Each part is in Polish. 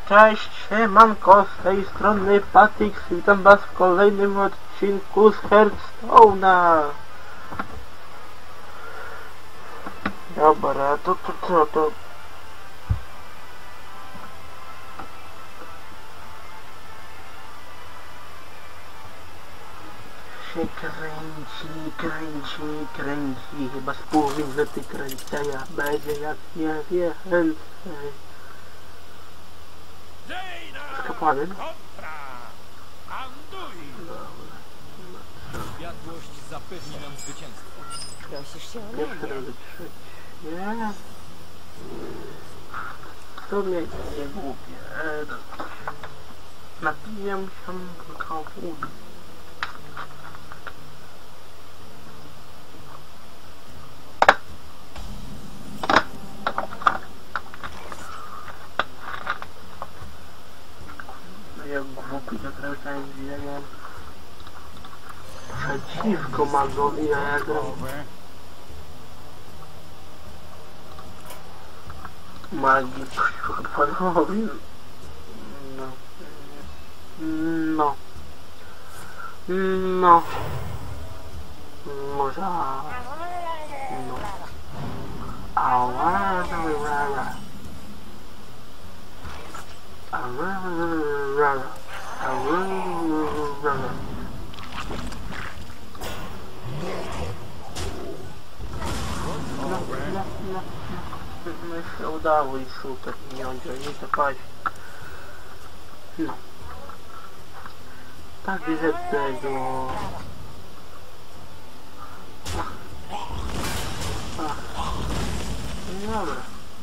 Cześć, siemanko, z tej strony Patix, witam was w kolejnym odcinku z Hearthstone'a. Dobra, to co to? Się kręci, chyba z pół minuty kręcenia będzie jak nie więcej. Z kapłanem? Światłość zapewni nam zwycięstwo. Prosisz się o Pierwszy mnie. razy trzeci. Nie. To mnie nie głupie. Napiję się kawudy. Jak głupi zakręcałem dźwiękiem przeciwko magowi, a ja gram magii przeciwko panowi. No może no się udało i super, nie to paść. No. Tak widzę tego. Dobra.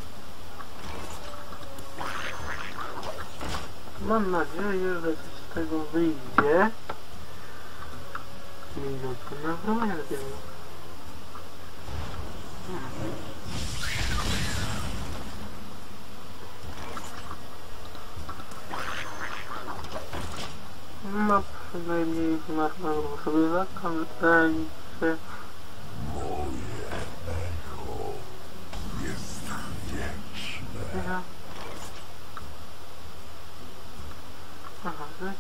Mam nadzieję, że coś z tego wyjdzie. Minutkę nagrywania tego. No przynajmniej normalnie sobie zakręcę. Moje echo jest wieczne. Aha, że?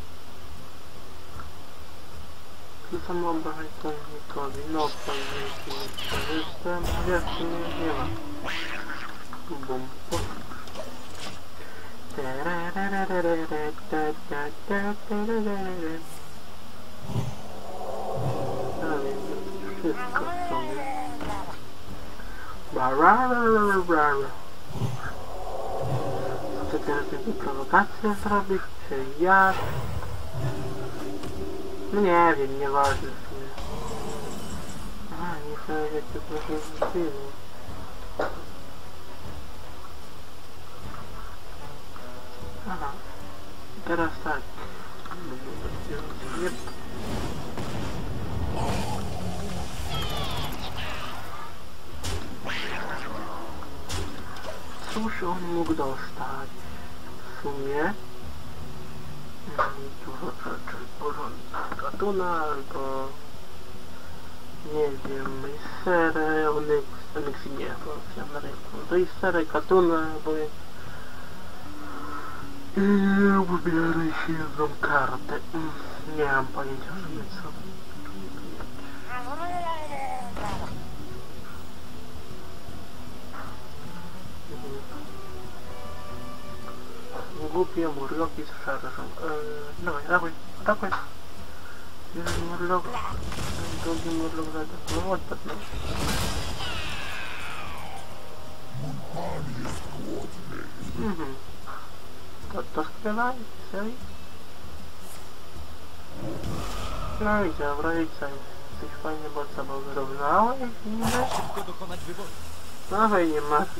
Tu samo obrażeń pomnikowi, no pomniki nie korzystam, jak nie ma. Bum. Wszystko sobie. Chcę teraz jakąś prowokację zrobić, czy jak? No nie wiem, nieważne w sumie. Aha, nie chcę, że to trochę zdziwiło. Aha, teraz tak. Cóż on mógł dostać? W sumie dużo rzeczy porządnych. Katuna albo nie wiem, serę, Onyx nie, bo ja na rynku. To i serę, katuna, bo wybieraj się jedną kartę. Nie mam pojęcia, żeby co. Głupie murloki z szarżą. Dawaj. Jeden murlok. Drugi murlok zaatakował. No. Pan jest głodny. To śpiewaj, serio? No i dobra, i co? Coś fajnie pod sobą wyrównałeś? Szybko dokonać wyboru. Dawaj, nie martw.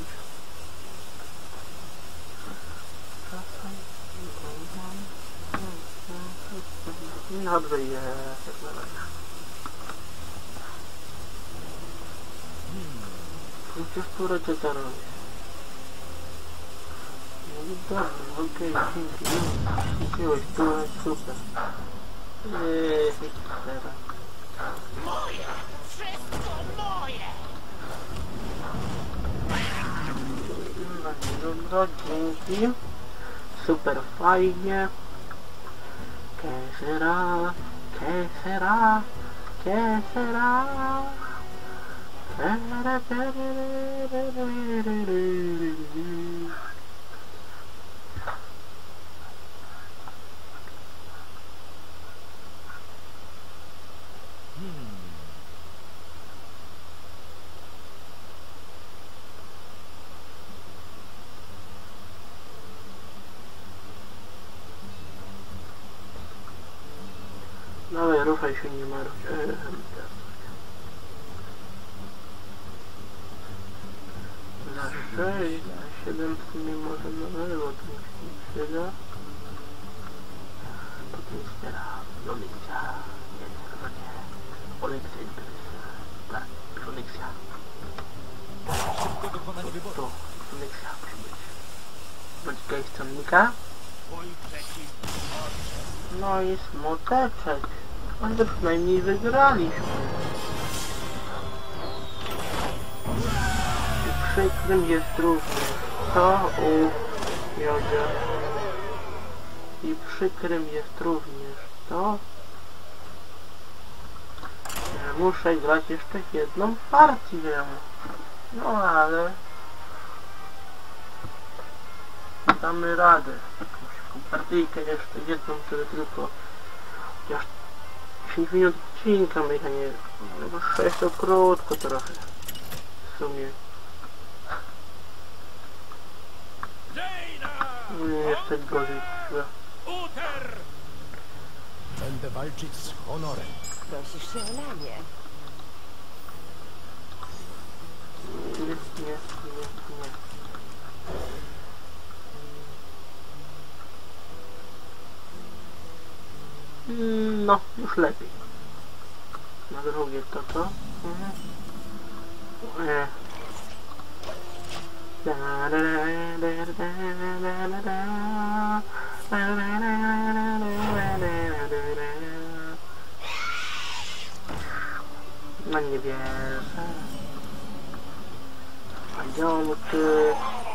Dobrze jest, jak na razie. Musisz pójść co robić. No dobra, okej, dzięki. Kupiłeś, byłeś super. Teraz. Moje! Wszystko moje! No dobra, dzięki. super fajnie. Que será, que será, que será. Dawaj, ruszaj się, nie marudź. Za 6, za 7 w sumie może nowego, to mi się nie przyda. Potem zbiera Onyxia. Nie, chyba nie. Onyxia Impresa. Tak, Onyxia. Szybko dokonać wyboru. To, Onyxia musi być. Bądź gej stronnika. No i smuteczek. Ale przynajmniej wygraliśmy. I przykrym jest również to u Jodzia. I przykrym jest również to, że muszę grać jeszcze jedną partię. No ale damy radę. Taką partyjkę jeszcze jedną, żeby tylko chociaż 10 minut odcinka mechanicznego. No bo 6 to krótko trochę. W sumie. Jeszcze gorzej chyba. Będę walczyć z honorem. Prosisz się o lanie. Nie. No, już lepiej. Na drugie to co? No nie wierzę. Aniołky.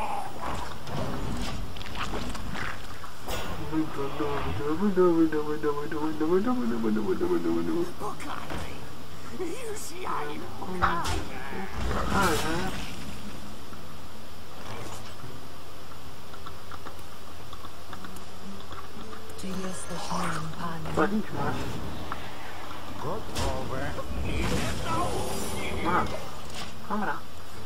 Czy jesteś moim panem? Palić masz. Gotowe. Masz. Dobra.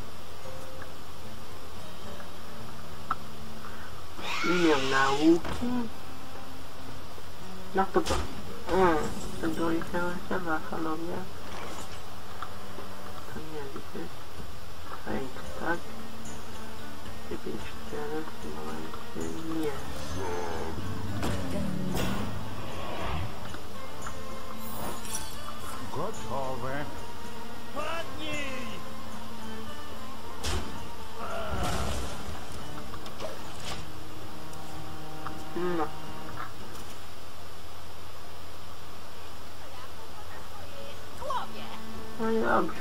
Imię nauki. No to co? Tego i się na salonie. To nie widzieć. Fake, tak? 9-4 w tym momencie nie. Gotowe. Padnij! No. No i dobrze.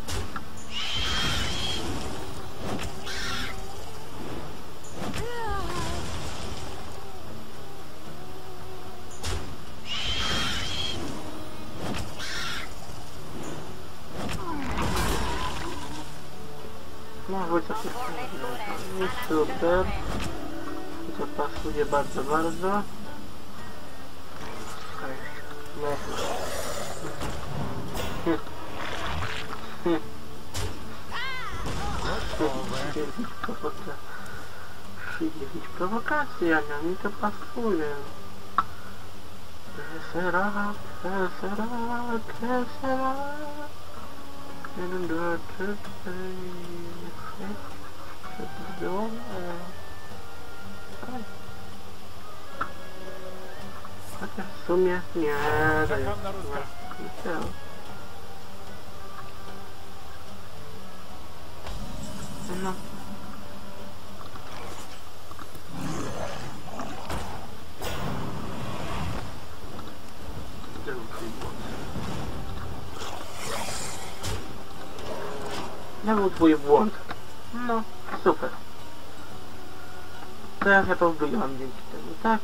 No, chociaż jest super. To pasuje bardzo, bardzo. No. Przyjemność prowokacji, a mi to pasuje. Que será, que será, que será. 1, 2, 3, 4, 5, 6, 7, 8. Chociaż w sumie nie, to jest nie. No. Nie był twój błąd. No, super. Teraz ja to wygram dzięki temu, tak?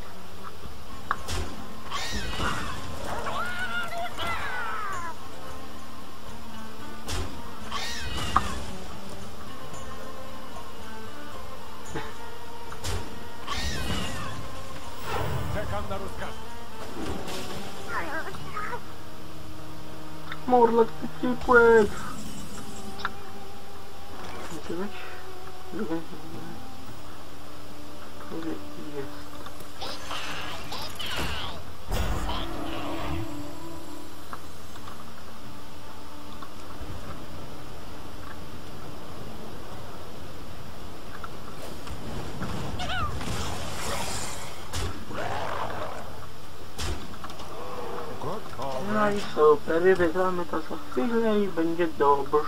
Czekam na rozkaz. Morlock przeciwpłeć! Musi być? Druga jest. Gotowe. No i super, wygramy to za chwilę i będzie dobrze.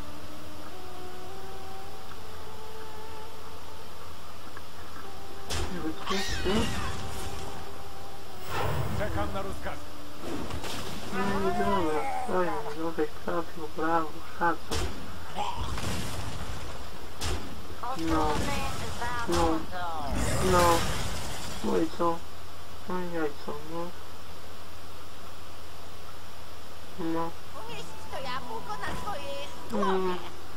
Czekam na rozkaz. No i dobra, oj, żeś trafił, brawo, szacun. No i co? No i jajco, no. No. Umieść to jabłko na swojej głowie.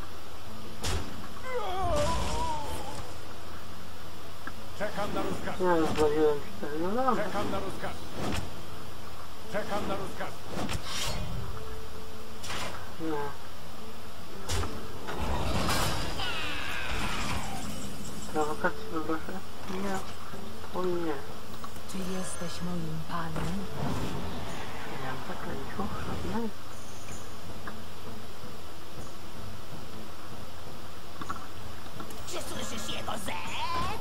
Czekam na rozkaz. Ja już zwaliłem 4, no dobra. Czekam na rozkaz. Czekam na rozkaz. No. Prowokację poproszę? Nie. O nie. Czy jesteś moim panem? Nie mam zakręcił, żadnej. Czy słyszysz jego zew?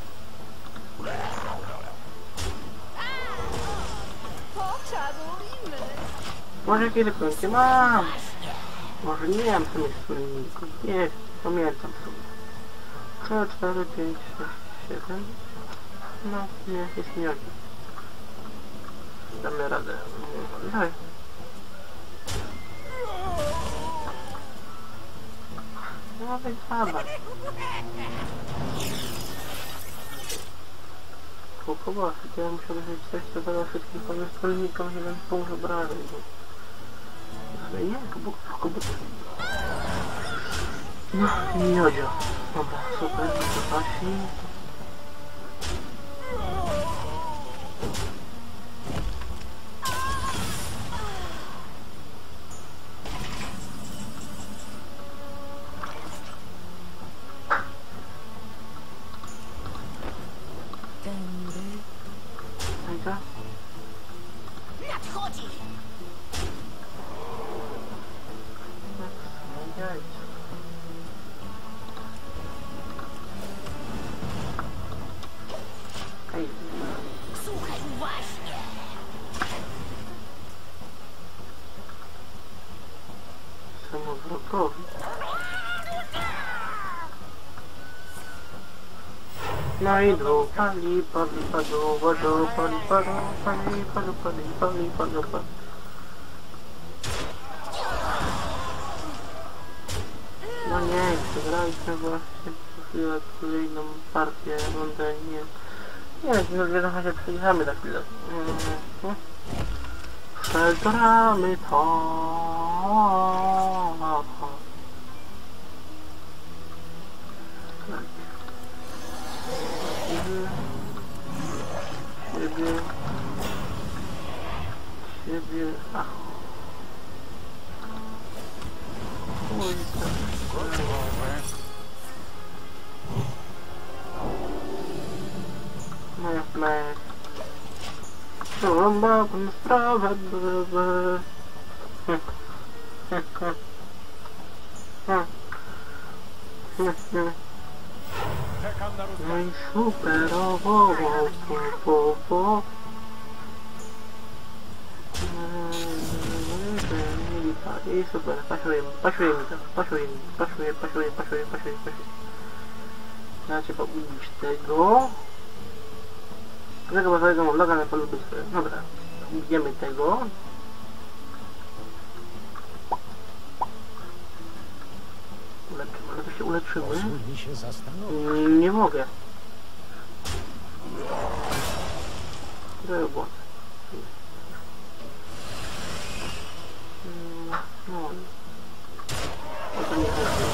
Poczarujmy. Może kiedy kończę mam. Może nie wiem co jest wspólników. Nie, pamiętam sobie. 3, 4, 5, 6, 7. No, nie, jest mniej. Damy radę. Daj. No więc dawaj. Kokoła, ja muszę być coś, co zaraz wszystkich powiem wspólnikom, że będę pomóż obrażeń. Nie, kogut. No, miodzio. Dobra, super, to pasi. Tędy. No i co? Nadchodzi. Jajco. Ej, Słuchaj uważnie. samo wrogowi. No i dół, pali, padu, wadu, pali, padu. No nie, przegraliśmy właśnie chwilę kolejną partię, rundę, nie, no w każdym razie przejechamy za chwilę. Przegramy to. Siebie, ach. Oj, Gotowe. no jak mech. Trąba sprawę. Czekam na No rozkaz. i superowo, I super, pasuje mi. Znacie pogubić tego. Tego bazowego mam loga na polu bystry. Dobra, ubijemy tego. Uleczymy, ale to się uleczymy. Pozwól mi się zastanowić. Nie mogę. Było. No. O to nie chodzi.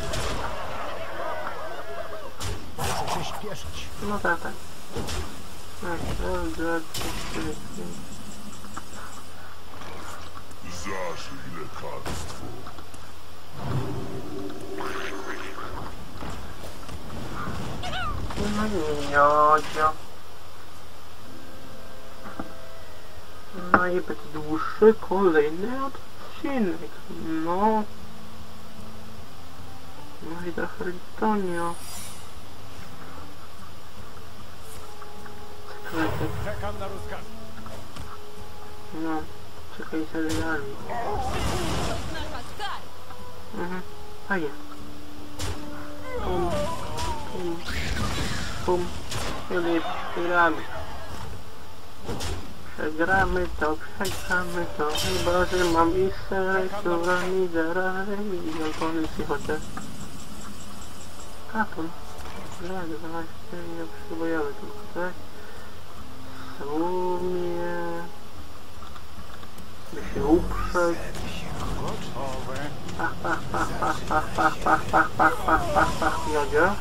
Muszę się śpieszyć. No tak. Tak, raz, dwa, trzy, cztery, pięć. Zażyj lekarstwo. No nie miodzio. No i będzie dłuższy kolejny odcinek. No. No i trochę litonio. Czekam na rozkaz. No. Czekaj seriali. Fajnie. Pum. Pum. Pum. Kiedy przegramy. Przegramy to. Chyba, że mam i serek, która mi zaraz i okolicy chociaż. Katon. Raz, 12, nie przybojowy tylko, tak? W sumie... by się uprzeć. Gotowe. Pach, jodzio.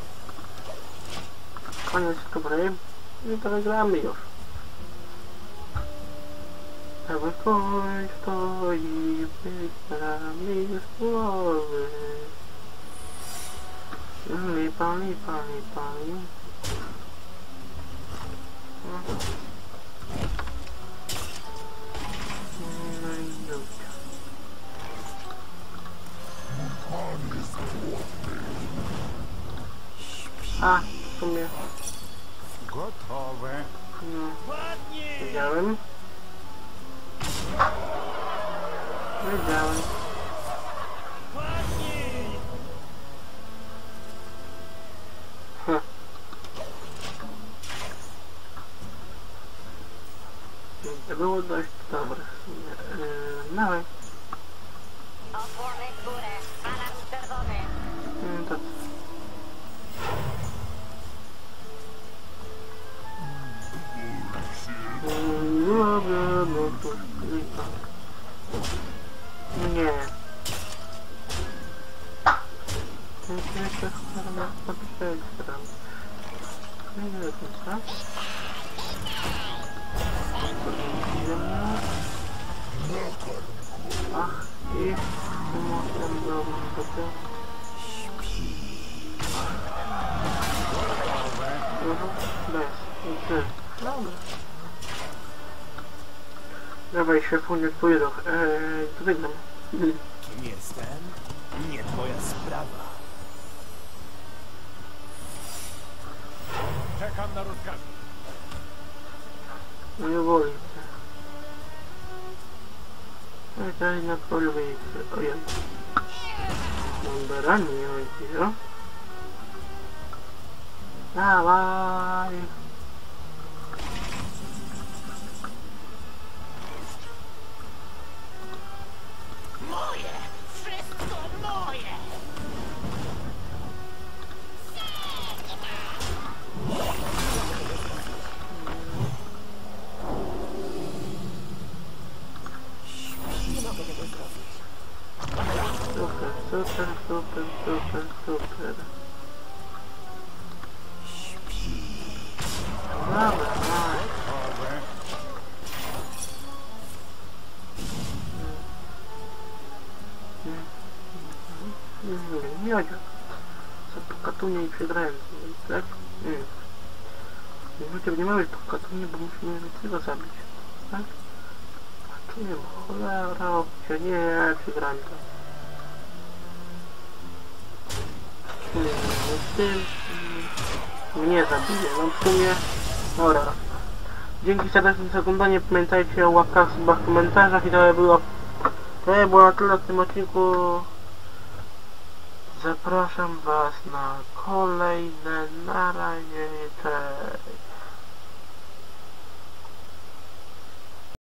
Koniec dobrej. I to wygramy już. Cały koń stoi, wygramy z głowy. Pali. No i już. A, w sumie. Gotowe. No, Padnij! wiedziałem. Padnij! To było dość dobre w sumie. Dawaj. Opłonek w górę, alarm czerwony. To no cóż, lipa. Nie. To jest jeszcze cholera podprzegram. Nie wiem co. Ach, i potem do bez. Dobra. Dawaj szefunie, twój ruch. To wygram. Kim jestem? Nie twoja sprawa. Czekam na rozkaz. No nie woli się. No i teraz na polu wyjdzie. Ojej. Mam baranie, ojdzie. Dawaj. Moje! Wszystko moje! Nie mogę tego zrobić. Super. Dobra, Gotowe. Miodzio. Co to katunie i przegrałem, tak? Ludzie nie mamy tu katunie, bo musimy tego zabić, tak? Katunie, bo cholera, opcja, nie, przegrałem to. Nie zabiję, no w sumie. Dobra. Dzięki serdecznie za oglądanie, pamiętajcie o łapkach, subach, komentarzach i to było na tyle w tym odcinku. Zapraszam was na kolejne, na razie, cześć.